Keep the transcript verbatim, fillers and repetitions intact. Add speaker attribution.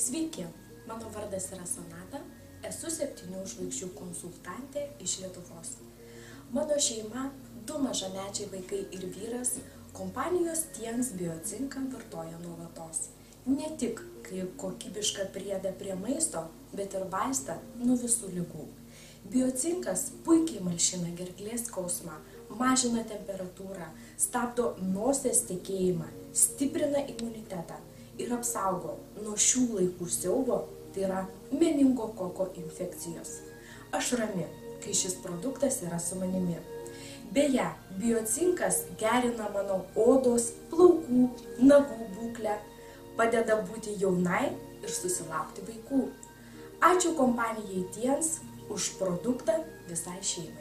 Speaker 1: Sveiki, mano vardas yra Sonata, esu septynių žvaigždžių konsultantė iš Lietuvos. Mano šeima, du mažamečiai vaikai ir vyras, kompanijos Tiens biocinką vartoja nuolatos. Ne tik kaip kokybišką priedą prie maisto, bet ir vaistą nuo visų ligų. Biocinkas puikiai malšina gerklės skausmą, mažina temperatūrą, stabdo nosies tekėjimą, stiprina imunitetą ir apsaugo nuo šių laikų siaubo, tai yra meningokoko infekcijos. Aš rami, kai šis produktas yra su manimi. Beje, biocinkas gerina mano odos, plaukų, nagų būklę, padeda būti jaunai ir susilaukti vaikų. Ačiū kompanijai Tiens už produktą visai šeimai.